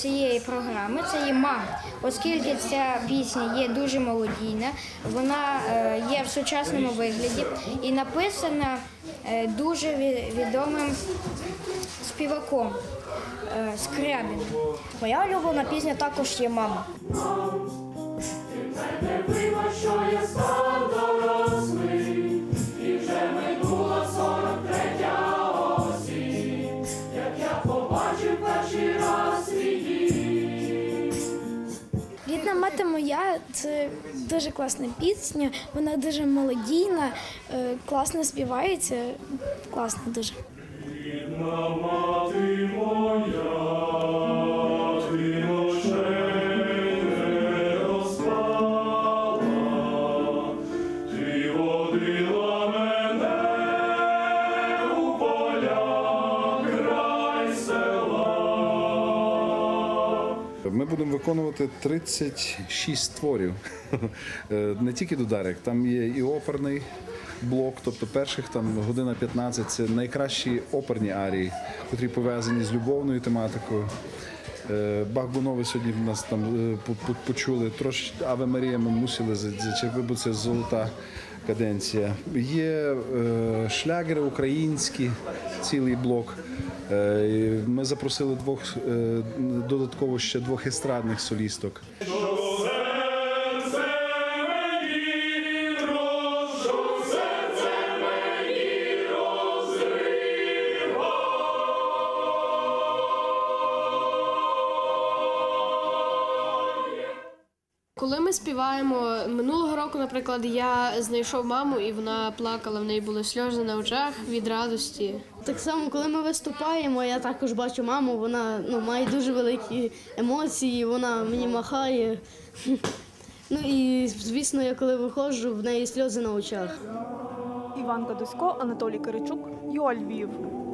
цієї програми – це є «Мама». Оскільки ця пісня є дуже мелодійна, вона є в сучасному вигляді і написана дуже відомим співаком Скрябіним. Моя улюблена пісня також є «Мама». Не дива, що я став дорослий, і вже минула 43-я осінь, як я побачив перший раз свій дім. «Рідна мати моя» – це дуже класна пісня, вона дуже мелодійна, класно співається, класно дуже. Рідна мати моя, ти ночей не розпала, ти водила мене у поля край села. Ми будемо виконувати 36 творів, не тільки Дударик, там є і оперний блок, тобто перших там година 15 – це найкращі оперні арії, котрі пов'язані з любовною тематикою. Бах-Бунови сьогодні в нас там почули, трошки «Аве Марія» ми мусили зачепити, бо це золота каденція. Є шлягери українські, цілий блок. Ми запросили додатково ще 2 естрадних солісток. Коли ми співаємо, минулого року, наприклад, я знайшов маму, і вона плакала, в неї були сльози на очах від радості. Так само, коли ми виступаємо, я також бачу маму, вона має дуже великі емоції, вона мені махає. Ну і, звісно, я коли виходжу, в неї сльози на очах. Іван Кадусько, Анатолій Киричук, ЮА Львів.